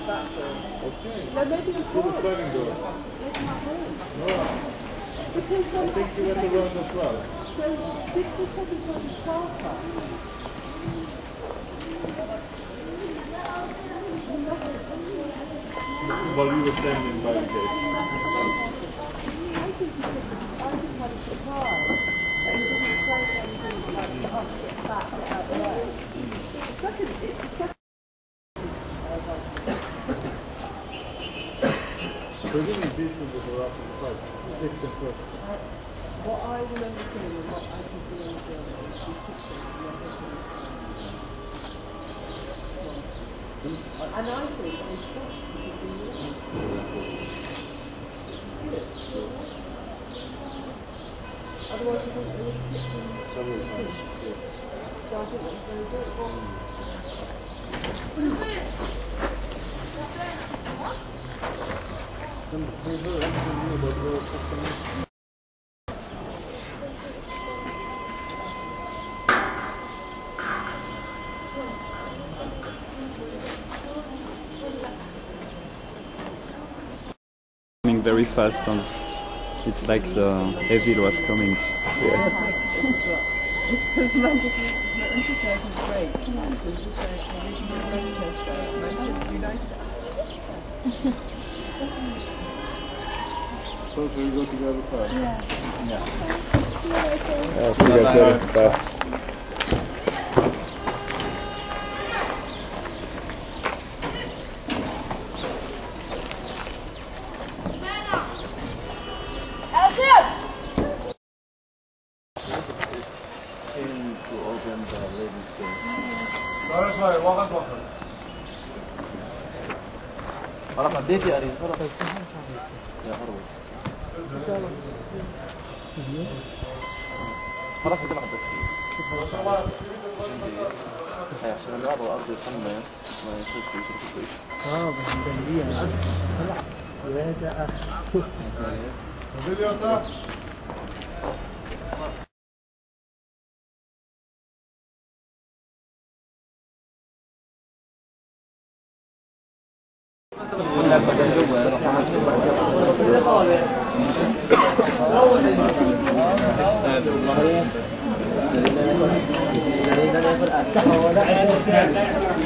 back door. Okay. No, maybe you To the sliding door. Maybe not home. No. Because I think you went around as well. so did the second one start up? While you were standing by the gate. I think I just had a surprise. And he didn't say anything like to us get back out the way. It's the second. So then these people were up on the side. Fix them first. What I remember seeing and what I can see on the building is she fixed it and then they can and I think they stopped because they knew it. Otherwise I think they would have fixed them. So I think that's very good. Coming very fast, and it's like the evil was coming. It's magically, the interface is great. It's just like Manchester United. So we go together first? Yeah. See you guys later. Bye. To open the ladies' door. خلاص عديت يا أريد خلاص يا هروب خلاص بدنا بس هي عشان الأرض والأرض يصنع ما يصير في شيء بس مدلية يا ده هذا